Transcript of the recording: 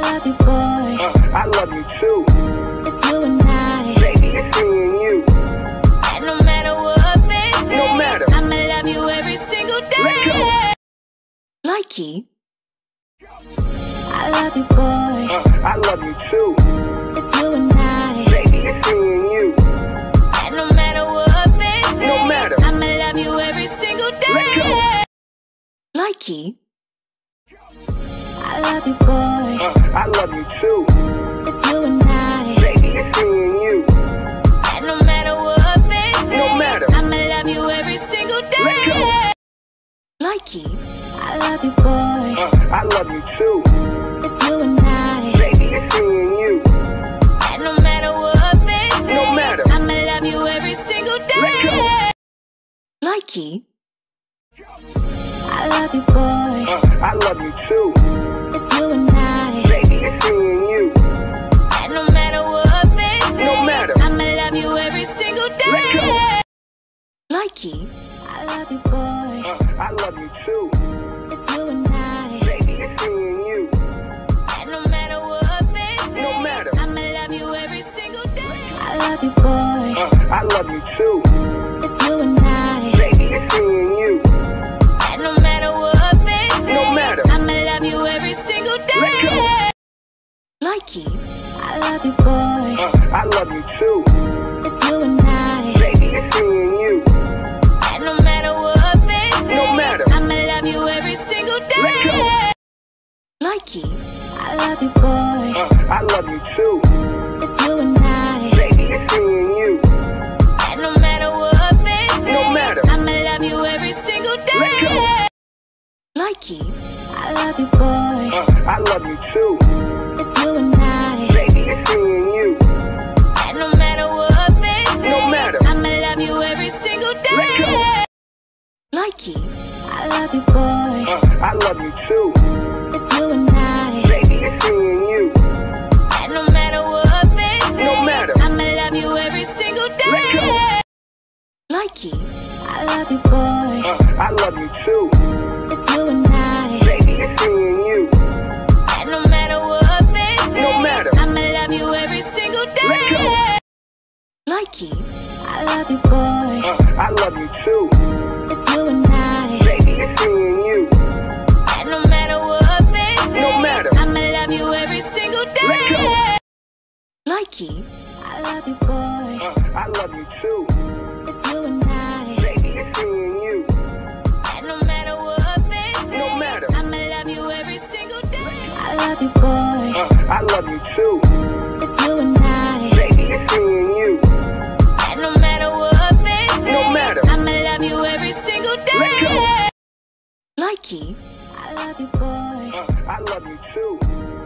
love you, boy. I love you too. It's you and I. Baby, it's me and you. And no matter what they say, No matter. I'ma love you every single day. Let's go. Likee. I love you, boy. I love you too. It's you and I. Baby, it's me and you. And no matter what they say, No matter. I'ma love you every single day. Let's go. Likee. I love you, boy. I love you too. It's you and I. Baby, it's me and you. And no matter what they say, No matter. I'ma love you every single day. Let's go. Likee. I love you, boy. I love you too. It's you and I. Baby, it's me and you. And no matter what they say, No matter. I'ma love you every single day. Let's go. Likee. I love you, boy. I love you too. It's you and I. Baby, it's me and you. And no matter what they say, No matter. I'ma love you every single day. Let's go. Likee. I love you, boy. I love you too. It's you and I. Baby, it's me and you. And no matter what they say, No matter. I'ma love you every single day. I love you, boy. I love you too. It's you and I. Baby, it's me and you. And no matter what they say, No matter. I'ma love you every single day. Let's go. Likee. I love you, boy. I love you too. It's you and I. Baby, it's me and you. And no matter what they say, No matter. I'ma love you every single day. Let's go. Likee. I love you, boy. I love you too. It's you and I. Baby, it's me and you. And no matter what they say, No matter. I'ma love you every single day. Let's go. Likee. I love you, boy. I love you too. It's you and I. Baby, it's me and you. And no matter what they say, No matter. I'ma love you every single day. Let's go. Likee. I love you, boy. I love you too. It's you and I. Baby, it's me and you. And no matter what they say, No matter. I'ma love you every single day. Let's go. Likee. I love you, boy. I love you too. It's you and I. Baby, it's me and you. And no matter what they say, No matter. I'ma love you every single day. Let's go. Likee. I love you, boy. I love you too. It's you and I. Baby, it's me and you. And no matter what they say, No matter. I'ma love you every single day. Let's go. Likee. I love you, boy. I love you too. It's you and I. Baby, it's me and you. And no matter what they say, No matter. I'ma love you every single day. I love you, boy. I love you too. It's you and I. Baby, it's me and you. And no matter what they say, No matter. I'ma love you every single day. Let's go. Likee. I love you, boy. I love you too.